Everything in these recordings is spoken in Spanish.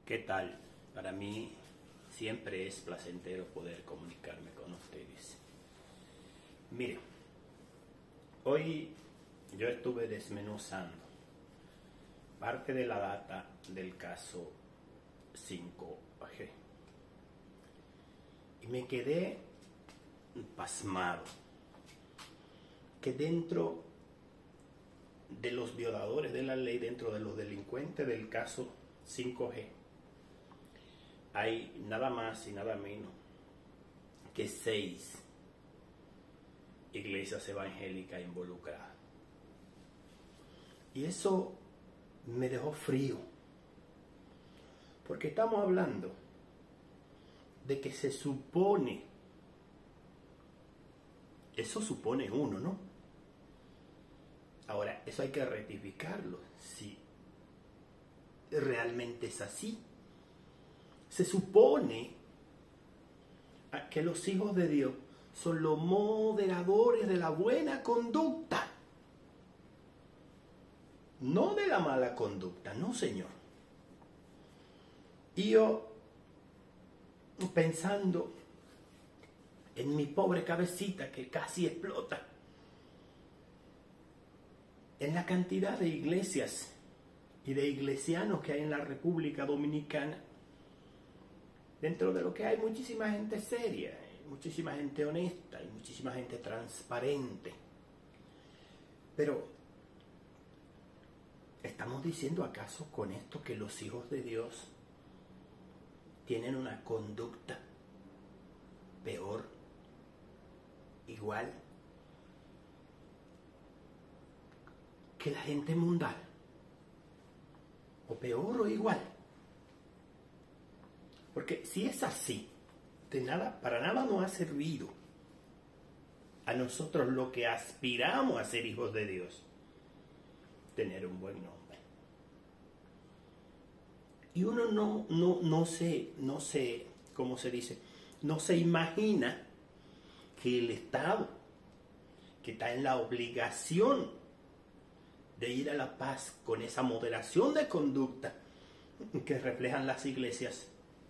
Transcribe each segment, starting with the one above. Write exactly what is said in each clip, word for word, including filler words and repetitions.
¿Qué tal? Para mí siempre es placentero poder comunicarme con ustedes. Miren, hoy yo estuve desmenuzando parte de la data del caso cinco G y me quedé pasmado que dentro de los violadores de la ley, dentro de los delincuentes del caso cinco G, hay nada más y nada menos que seis iglesias evangélicas involucradas. Y eso me dejó frío, porque estamos hablando de que se supone, eso supone uno, ¿no? Ahora, eso hay que rectificarlo, si realmente es así. Se supone que los hijos de Dios son los moderadores de la buena conducta, no de la mala conducta, no, señor. Y yo, pensando en mi pobre cabecita que casi explota, en la cantidad de iglesias y de iglesianos que hay en la República Dominicana, dentro de lo que hay muchísima gente seria, muchísima gente honesta y muchísima gente transparente. Pero, ¿estamos diciendo acaso con esto que los hijos de Dios tienen una conducta peor, igual, que la gente mundana? ¿O peor o igual? Porque si es así, de nada, para nada nos ha servido a nosotros lo que aspiramos a ser hijos de Dios, tener un buen nombre. Y uno no, no, no se, no se, ¿cómo se dice? No se imagina que el Estado, que está en la obligación de ir a la paz con esa moderación de conducta que reflejan las iglesias,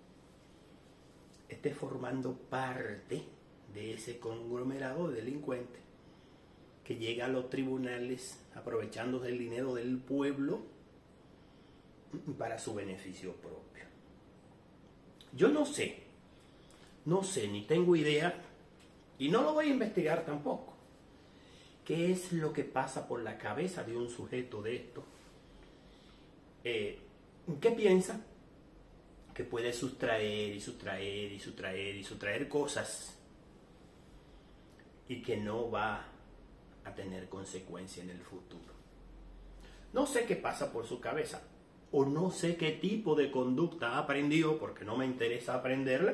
esté formando parte de ese conglomerado de delincuentes que llega a los tribunales aprovechando del dinero del pueblo para su beneficio propio. Yo no sé, no sé, ni tengo idea, y no lo voy a investigar tampoco, qué es lo que pasa por la cabeza de un sujeto de esto. Eh, ¿Qué piensa? Que puede sustraer y sustraer y sustraer y sustraer cosas y que no va a tener consecuencia en el futuro. No sé qué pasa por su cabeza, o no sé qué tipo de conducta ha aprendido, porque no me interesa aprenderla,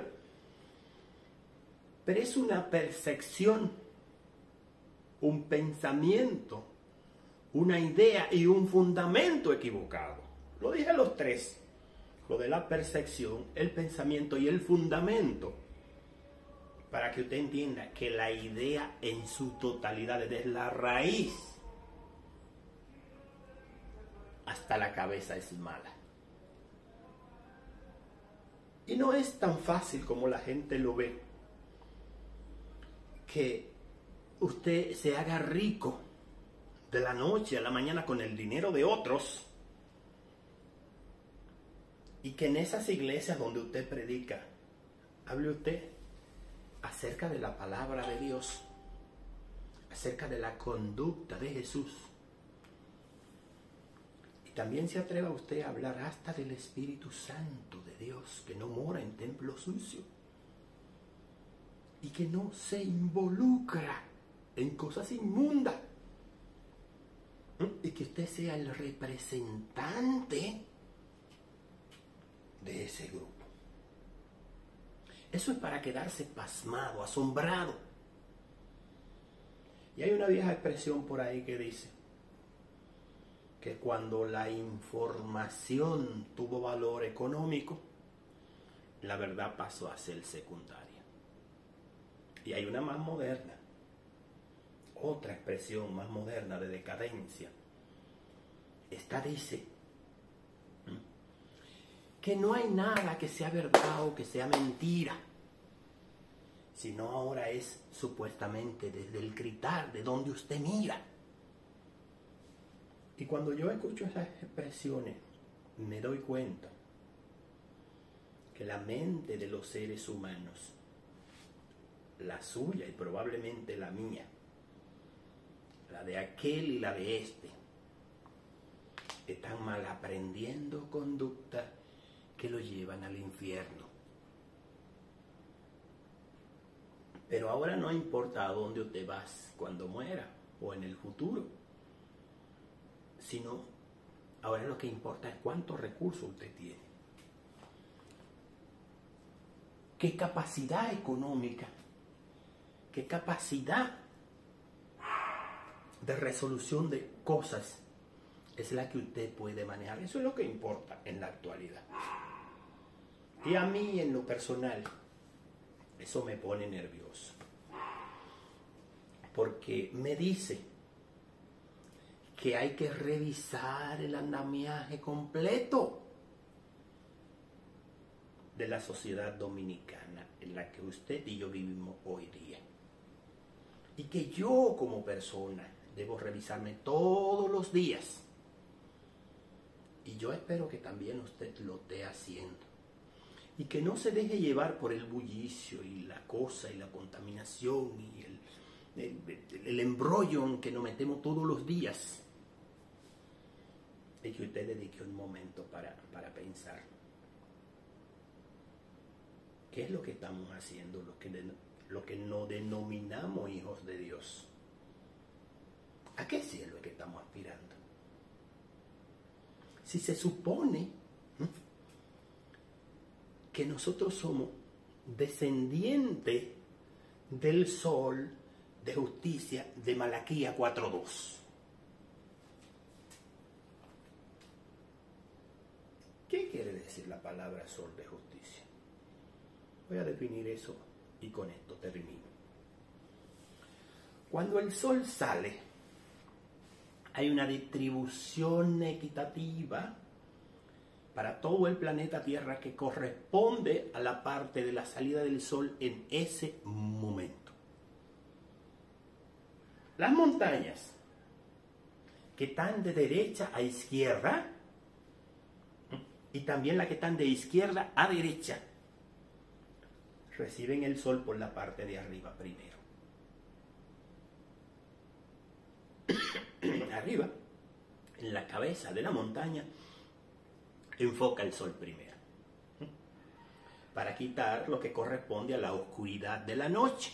pero es una percepción, un pensamiento, una idea y un fundamento equivocado. Lo dije a los tres. Lo de la percepción, el pensamiento y el fundamento, para que usted entienda que la idea en su totalidad, desde la raíz hasta la cabeza, es mala. Y no es tan fácil como la gente lo ve, que usted se haga rico de la noche a la mañana con el dinero de otros, y que en esas iglesias donde usted predica, hable usted acerca de la palabra de Dios, acerca de la conducta de Jesús. Y también se atreva usted a hablar hasta del Espíritu Santo de Dios, que no mora en templo sucio y que no se involucra en cosas inmundas. Y que usted sea el representante de ese grupo. Eso es para quedarse pasmado, asombrado. Y hay una vieja expresión por ahí que dice que cuando la información tuvo valor económico, la verdad pasó a ser secundaria. Y hay una más moderna, otra expresión más moderna de decadencia. Esta dice que no hay nada que sea verdad o que sea mentira, sino ahora es supuestamente desde el cristal de donde usted mira. Y cuando yo escucho esas expresiones, me doy cuenta que la mente de los seres humanos, la suya y probablemente la mía, la de aquel y la de este, están mal aprendiendo conductas que lo llevan al infierno. Pero ahora no importa a dónde usted vas cuando muera o en el futuro, sino ahora lo que importa es cuántos recursos usted tiene, qué capacidad económica, qué capacidad de resolución de cosas es la que usted puede manejar. Eso es lo que importa en la actualidad. Y a mí, en lo personal, eso me pone nervioso, porque me dice que hay que revisar el andamiaje completo de la sociedad dominicana en la que usted y yo vivimos hoy día, y que yo como persona debo revisarme todos los días, y yo espero que también usted lo esté haciendo, y que no se deje llevar por el bullicio y la cosa y la contaminación y el, el, el embrollo en que nos metemos todos los días, y que usted dedique un momento para, para pensar qué es lo que estamos haciendo, lo que, de, lo que nos denominamos hijos de Dios. ¿A qué cielo es que estamos aspirando? Si se supone ¿eh? que nosotros somos descendientes del sol de justicia de Malaquías cuatro dos. ¿Qué quiere decir la palabra sol de justicia? Voy a definir eso y con esto termino. Cuando el sol sale, hay una distribución equitativa para todo el planeta Tierra que corresponde a la parte de la salida del sol en ese momento. Las montañas que están de derecha a izquierda y también las que están de izquierda a derecha reciben el sol por la parte de arriba primero. Arriba, en la cabeza de la montaña, enfoca el sol primero, para quitar lo que corresponde a la oscuridad de la noche.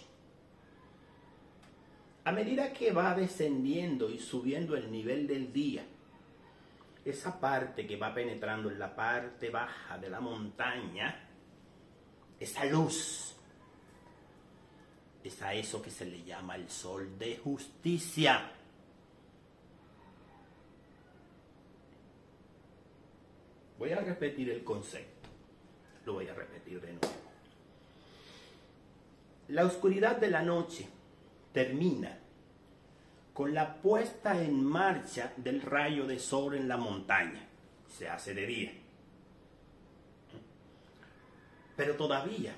A medida que va descendiendo y subiendo el nivel del día, esa parte que va penetrando en la parte baja de la montaña, esa luz, es a eso que se le llama el sol de justicia. Voy a repetir el concepto, lo voy a repetir de nuevo. La oscuridad de la noche termina con la puesta en marcha del rayo de sol en la montaña. Se hace de día. Pero todavía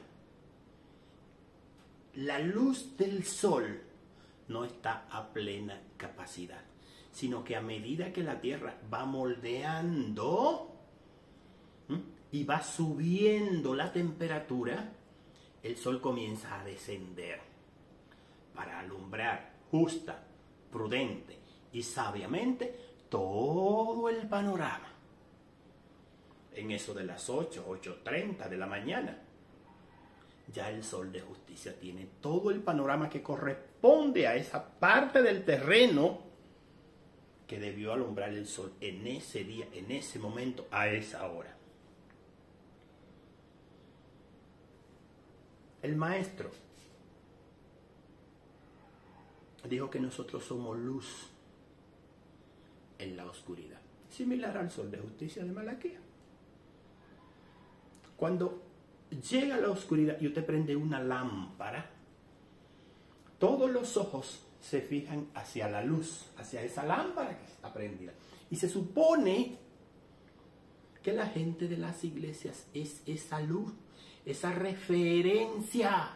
la luz del sol no está a plena capacidad, sino que a medida que la Tierra va moldeando y va subiendo la temperatura, el sol comienza a descender para alumbrar justa, prudente y sabiamente todo el panorama. En eso de las ocho, ocho treinta de la mañana, ya el sol de justicia tiene todo el panorama que corresponde a esa parte del terreno que debió alumbrar el sol en ese día, en ese momento, a esa hora. El maestro dijo que nosotros somos luz en la oscuridad, similar al sol de justicia de Malaquías. Cuando llega la oscuridad y usted prende una lámpara, todos los ojos se fijan hacia la luz, hacia esa lámpara que está prendida. Y se supone que la gente de las iglesias es esa luz, esa referencia.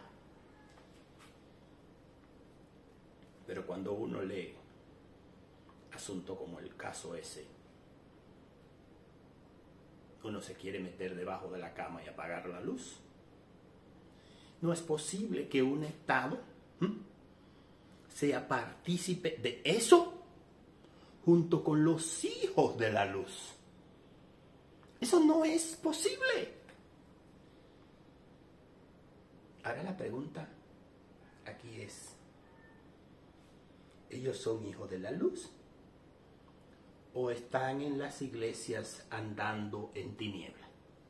Pero cuando uno lee asuntos como el caso ese, uno se quiere meter debajo de la cama y apagar la luz. No es posible que un Estado ¿m? sea partícipe de eso junto con los hijos de la luz. Eso no es posible. Ahora la pregunta aquí es, ¿ellos son hijos de la luz o están en las iglesias andando en tinieblas?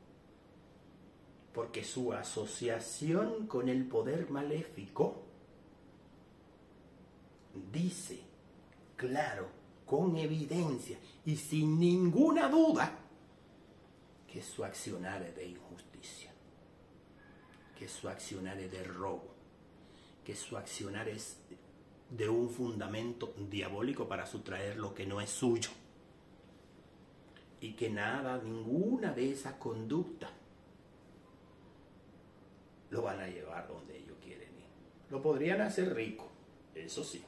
Porque su asociación con el poder maléfico dice, claro, con evidencia y sin ninguna duda, que su accionar es de injusticia, que su accionar es de robo, que su accionar es de un fundamento diabólico para sustraer lo que no es suyo, y que nada, ninguna de esas conductas lo van a llevar donde ellos quieren ir. Lo podrían hacer rico, eso sí,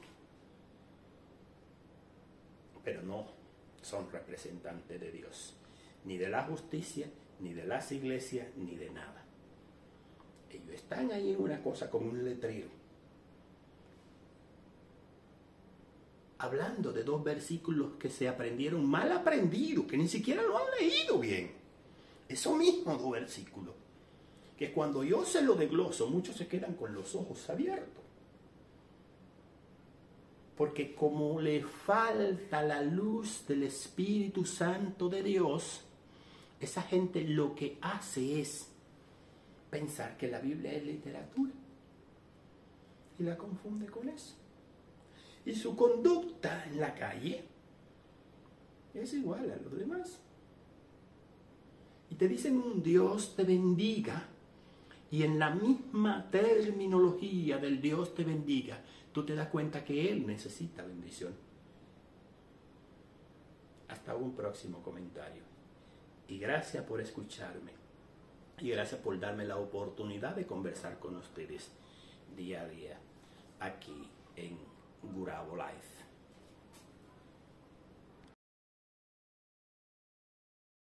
pero no son representantes de Dios, ni de la justicia, ni de las iglesias, ni de nada. Ellos están ahí en una cosa como un letrero, hablando de dos versículos que se aprendieron mal aprendidos, que ni siquiera lo han leído bien. Esos mismos dos versículos, que cuando yo se lo desgloso, muchos se quedan con los ojos abiertos. Porque como le falta la luz del Espíritu Santo de Dios, esa gente lo que hace es pensar que la Biblia es literatura y la confunde con eso. Y su conducta en la calle es igual a los demás. Y te dicen un Dios te bendiga, y en la misma terminología del Dios te bendiga, tú te das cuenta que Él necesita bendición. Hasta un próximo comentario. Y gracias por escucharme. Y gracias por darme la oportunidad de conversar con ustedes día a día aquí en Gurabo Life.